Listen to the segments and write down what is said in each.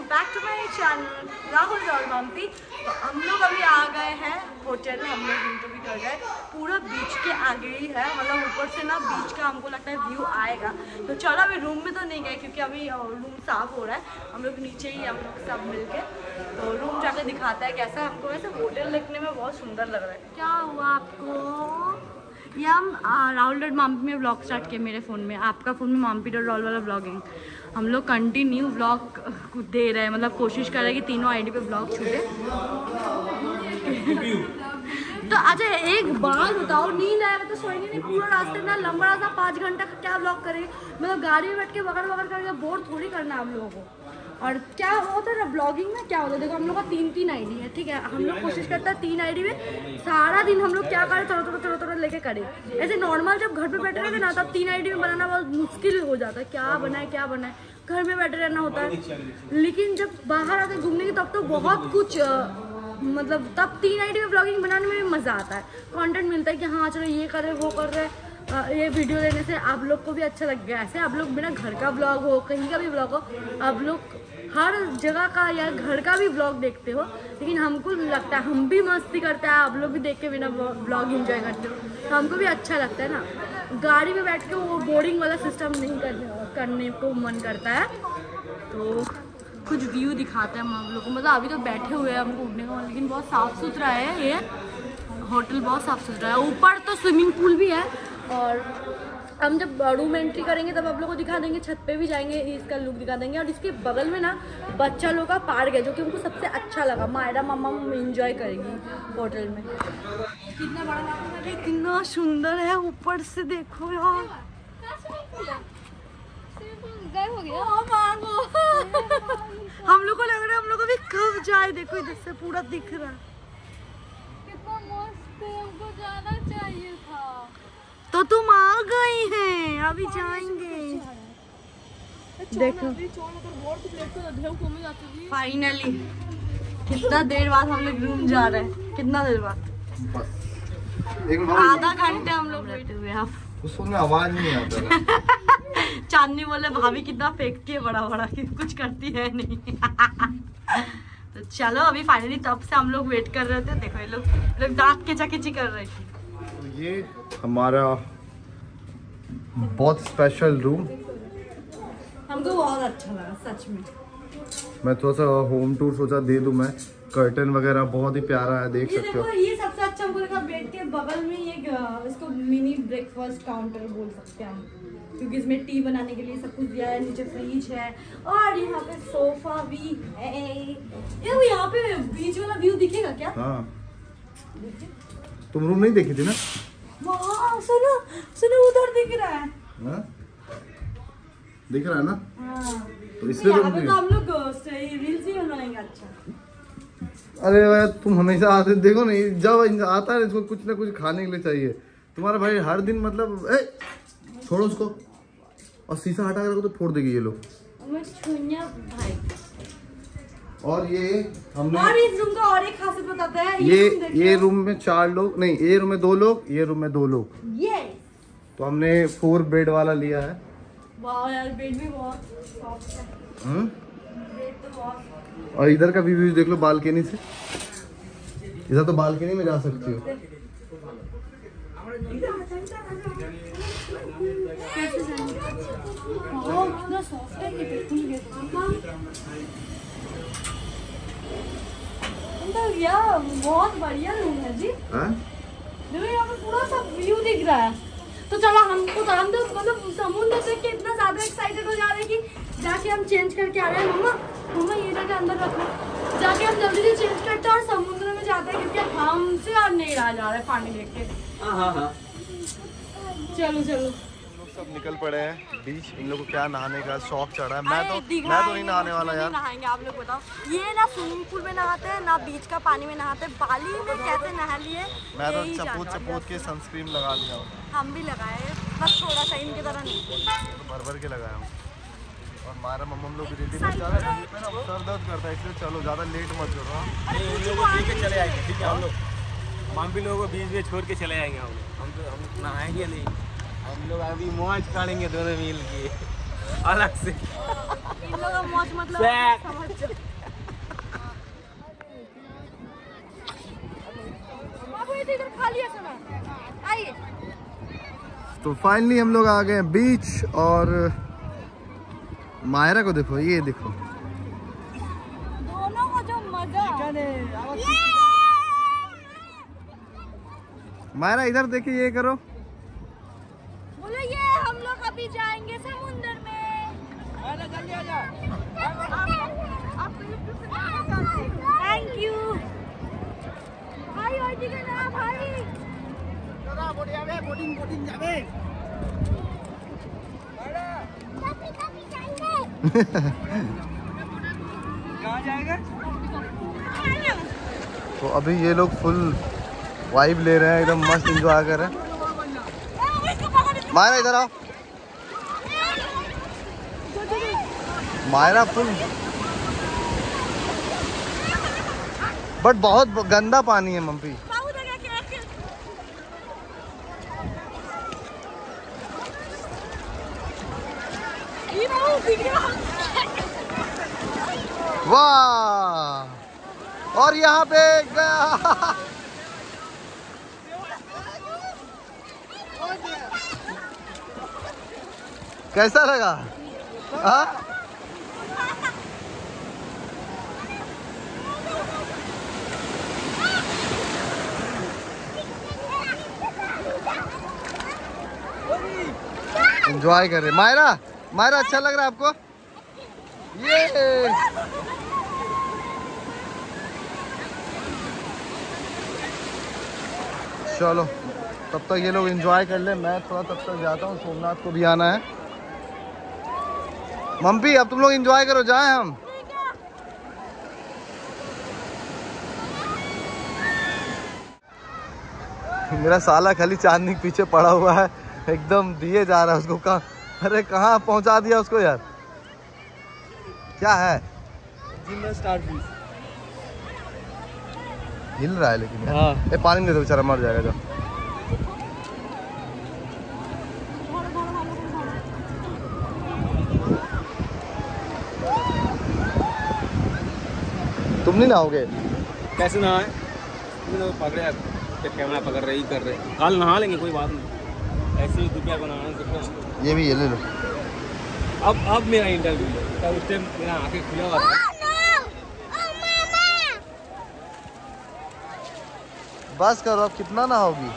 Back to my channel Rahul और मम्पी। तो हम लोग अभी आ गए हैं होटल, हम लोग इंटरव्यू कर गए। पूरा बीच के आगे ही है, मतलब ऊपर से ना बीच का हमको लगता है व्यू आएगा। तो चलो अभी रूम में तो नहीं गए क्योंकि अभी रूम साफ हो रहा है। हम लोग नीचे ही हम लोग सब मिलके तो रूम जाके दिखाता है कैसा। हमको वैसे होटल देखने में बहुत सुंदर लग रहा है। क्या हुआ आपको? ये हम राहुल डॉट माम्पी में ब्लॉग स्टार्ट किए मेरे फ़ोन में, आपका फ़ोन में माम्पी डॉट राहुल वाला ब्लॉगिंग। हम लोग कंटिन्यू ब्लॉग दे रहे हैं, मतलब कोशिश कर रहे हैं कि तीनों आईडी पे ब्लॉग छूटे। तो अच्छा एक बात बताओ, नींद आया तो सोएंगे नहीं पूरा रास्ते ना, लंबा रास्ता 5 घंटा का क्या ब्लॉग करेंगे? मतलब गाड़ी में बैठ के वगैरह वगैरह करके बोर थोड़ी करना है हम लोगों को। और क्या होता है ना ब्लॉगिंग में, क्या होता है देखो, हम लोग का 3 आईडी है, ठीक है। हम लोग कोशिश करते हैं 3 आईडी में सारा दिन हम लोग क्या करें, थोड़ा लेके करें। ऐसे नॉर्मल जब घर पे बैठे रहते ना तब 3 आईडी में बनाना बहुत मुश्किल हो जाता है। क्या बनाए घर में बैठे रहना होता है। लेकिन जब बाहर आते घूमने की तब तो बहुत कुछ मतलब तब 3 आईडी में ब्लॉगिंग बनाने में भी मज़ा आता है। कंटेंट मिलता है कि हाँ चलो ये कर रहे वो कर रहे। ये वीडियो देने से आप लोग को भी अच्छा लग गया। ऐसे आप लोग बिना घर का ब्लॉग हो, कहीं का भी ब्लॉग हो, आप लोग हर जगह का या घर का भी ब्लॉग देखते हो। लेकिन हमको लगता है हम भी मस्ती करते हैं, आप लोग भी देख के बिना ब्लॉग एंजॉय करते हो, तो हमको भी अच्छा लगता है ना। गाड़ी में बैठ के वो बोरिंग वाला सिस्टम नहीं करने को मन करता है। तो कुछ व्यू दिखाते हैं हम आप लोग को। मतलब अभी तो बैठे हुए हैं हमको उठने को, लेकिन बहुत साफ़ सुथरा है ये होटल, बहुत साफ़ सुथरा है। ऊपर तो स्विमिंग पूल भी है। और हम जब रूम एंट्री करेंगे तब आप लोग को दिखा देंगे, छत पे भी जाएंगे इसका लुक दिखा देंगे। और इसके बगल में ना बच्चा लोग का पार्क है जो कि उनको सबसे अच्छा लगा। मायरा मामा एंजॉय करेगी होटल में। कितना बड़ा है, कितना सुंदर है। ऊपर से देखो यार, गायब हो गया। हम लोग को लग रहा है हम लोग अभी कब जाए। देखो इधर से पूरा दिख रहा है, कितना मस्त है। हमको जाना चाहिए था। तो तुम आ गई हैं, अभी जाएंगे। देखो फाइनली कितना देर बाद हम लोग रूम जा रहे हैं। कितना देर बाद? आधा घंटे हम लोग बैठे हुए। आप उसमें आवाज नहीं आता। चांदनी बोले भाभी कितना फेंकती है बड़ा बड़ा, कि कुछ करती है नहीं। तो चलो अभी फाइनली तब से हम लोग वेट कर रहे थे। देखो ये लोग दांत खिंचा कर रहे थे। तो ये हमारा बहुत स्पेशल रूम, हमको बहुत अच्छा लगा सच में। मैं थोड़ा सा होम टूर सोचा दे दूं मैं। कर्टन वगैरह बहुत ही प्यारा है, देख सकते हो। ये सबसे अच्छा हमको लगा। बेड के बगल में ये इसको मिनी ब्रेकफास्ट काउंटर बोल सकते हैं हम, क्योंकि इसमें टी बनाने के लिए सब कुछ दिया है। नीचे फ्रिज है और यहाँ पे सोफा भी है। ये यहाँ पे बीच वाला व्यू दिखेगा क्या? हाँ तुम रूम नहीं देखी थी ना? वाह सुनो उधर दिख रहा है। दिख रहा है ना? हाँ। तो इसलिए तो हम लोग रील्स ही बनाएंगे। अच्छा अरे यार तुम हमेशा आते, देखो नहीं जब आता है इसको कुछ ना कुछ खाने के लिए चाहिए। तुम्हारा भाई हर दिन मतलब छोड़ो उसको, और शीशा हटा कर तो फोड़ देगी ये लोग। भाई और ये हमने और इस रूम का और एक खासियत बताते हैं। ये रूम में 4 लोग नहीं, ये रूम में 2 लोग, ये रूम में 2 लोग। तो हमने 4 बेड वाला लिया है। वाह यार बेड भी बहुत सॉफ्ट है। बेड तो बहुत। और इधर का व्यू देख लो बालकनी से। इधर तो बालकनी में जा सकती हो। कितना सॉफ्ट है ये, यार बहुत बढ़िया रूम है जी। देखो यहाँ पे पूरा सब व्यू दिख रहा है। तो चलो हमको तो हम तो मतलब समुद्र देख के इतना ज्यादा एक्साइटेड हो जा रहे हैं कि जाके हम चेंज करके आ रहे हैं। मम्मा ये जगह अंदर रखो। जाके हम जल्दी से चेंज करते हैं और समुद्र में जाते हैं क्योंकि हमसे और नहीं रहा जा रहा है पानी देख के। हाँ चलो सब निकल पड़े हैं बीच। इन लोगों को क्या नहाने का शौक चढ़ा है। मैं तो नहीं नहाने वाला यार। नहाएंगे आप लोग बताओ। ये ना स्विमिंग पूल में नहाते हैं ना बीच का पानी में नहाते हैं। बाली में कैसे नहा लिए? मैं तो चपोत के सनस्क्रीन लगा लिया हूँ। हम भी लगाए, बस थोड़ा सा इनकी तरह नहीं, तो भर के लगाया हूँ। और हमारा मम्मा लोग भी रेडी में जा रहे हैं। सर दर्द करता है इसलिए चलो ज़्यादा लेट मत करो। चले आएंगे ठीक है। हम लोग माम्पी लोगों को बीच में छोड़ के चले आएंगे। हम नहाएंगे नहीं, हम लोग अभी मौज काटेंगे दोनों मिल के अलग से। लोग का मौज मतलब समझ जाओ। बाबू ये इधर खाली है सुना, आइए। तो फाइनली हम लोग आ गए बीच और मायरा को देखो, ये देखो दोनों को जो मजा। मायरा इधर देखिए, ये करो। बोलो ये हम लोग अभी जाएंगे समुद्र में। जल्दी आ जा। थैंक यू भाई। और दिखे ना भाई। बोटिंग जावे। कहाँ जाएगा? तो अभी ये लोग फुल वाइब ले रहे हैं, एकदम मस्त एंजॉय कर रहे हैं। मायरा इधर आओ। मायरा फुल, बट बहुत गंदा पानी है मम्मी। वाह, और यहाँ पे कैसा लगा? हाँ एंजॉय कर रहे। मायरा, मायरा अच्छा लग रहा है आपको? ये चलो तब तक ये लोग एंजॉय कर ले, मैं थोड़ा तब तक जाता हूँ, सोमनाथ को भी आना है। मम्मी अब तुम लोग एंजॉय करो, जाएं हम। मेरा साला खाली चांदनी के पीछे पड़ा हुआ है, एकदम दिए जा रहा है उसको। कहाँ, अरे कहाँ पहुंचा दिया उसको यार। क्या है? हिल रहा है लेकिन यार। हाँ। ए पानी दे दो, बेचारा मर जाएगा। जो तुम नहीं नहाओगे? कैसे नहाए? पकड़े कैमरा पकड़ रहे ही कर रहे। कल नहा लेंगे, कोई बात नहीं। ऐसे ही रुपया बनाना सकते। ये भी ये ले लो। अब मेरा इंटरव्यू है, तब उस टाइम मेरा आंखें खुला हुआ था। बस करो, अब कितना नहाओगी?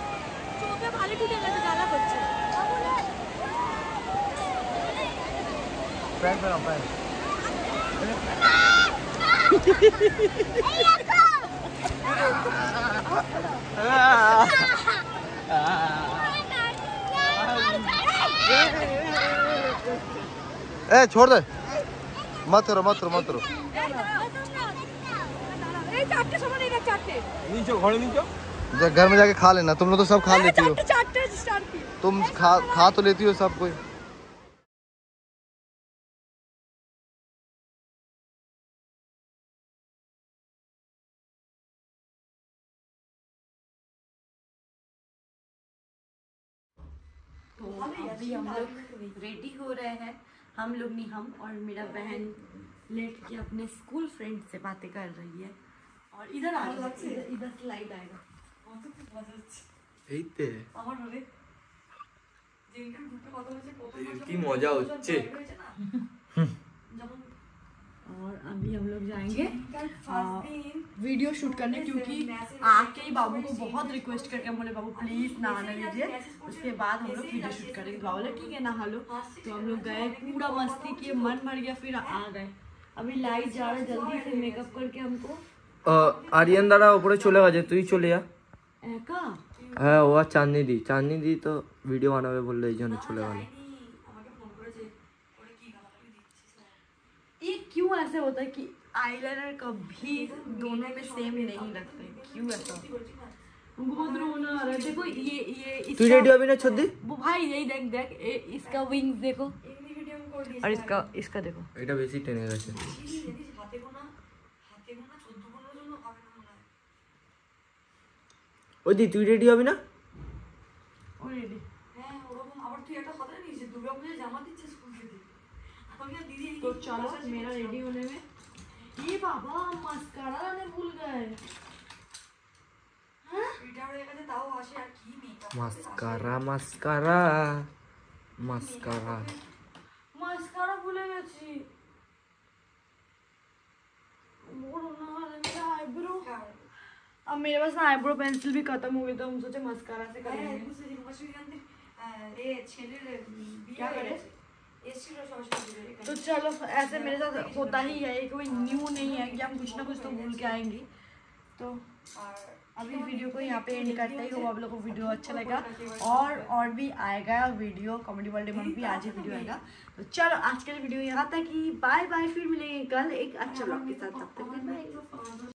Pant पहनाओ, pant. ए छोड़ दे, मत करो मत करो मत करो। घर में जाके खा लेना, तुम लोग तो सब खा लेती हो। तुम खा तो लेती हो सब कोई। तो अभी हम लोग रेडी हो रहे हैं। हम लोग नहीं, हम और मेरा बहन लेट के अपने स्कूल फ्रेंड से बातें कर रही है। और इधर आ रहा है, इधर स्लाइड आएगा। এইতে আমার হবে যেখানে ঘুরতে কথা বলছে প্রথম কি মজা হচ্ছে। और अभी हम लोग जाएंगे वीडियो शूट करने, क्योंकि आके ही बाबू को बहुत रिक्वेस्ट करके हम बोले बाबू प्लीज नहाने दीजिए, उसके बाद हम लोग वीडियो शूट करेंगे। बाबू बोले ठीक है नहा लो। तो हम लोग गए, पूरा मस्ती किए, मन भर गया, फिर आ गए। अभी लाइट जा रहा है, जल्दी से मेकअप करके हमको। आर्यन दादा ऊपर चले गए, तु ही चले जा। एका হ্যাঁ ও আর চাঁদনি দি তো ভিডিও বানাবে বললে এই জন্য চলে গেল। ये क्यों ऐसे होता है कि आईलाइनर कभी दोनों में सेम नहीं रखते, क्यों ऐसा? बहुत रोना आ रहा है। देखो ये তুই রেডি হবি না ছদ্দি? वो भाई यही देख देख इसका विंग्स देखो और इसका देखो। এটা বেশি টেনে গেছে। ওই দি তুই রেডি হবি না? অলরেডি হ্যাঁ ওরকম। আবার তুই একটা কথা জানিস, দুর্গাপূজায় জামা দিচ্ছে স্কুল থেকে। আমি আর দিদি तो चलो मेरा रेडी होने में, ये बाबा मस्कारा लाने भूल गए। মাস্কারা মাস্কারা মাস্কারা মাস্কারা ভুলে গেছি। मेरा आईब्रो, अब मेरे पास ना आईब्रो पेंसिल भी खत्म हो गई तो हम सोचे मस्कारा से करेंगे। क्या करें? तो चलो ऐसे मेरे साथ होता ही है, कोई न्यू नहीं है कि हम कुछ ना कुछ तो भूल के आएंगे। तो अभी वीडियो को यहाँ पे एंड करते ही हो। आप लोगों को वीडियो अच्छा लगा और भी आएगा वीडियो, कॉमेडी वर्ल्ड में भी आज ही वीडियो आएगा। तो चलो आज के लिए वीडियो यहाँ तक ही, बाय बाय, फिर मिलेंगे कल एक अच्छा ब्लॉग के साथ। तब तक बाय।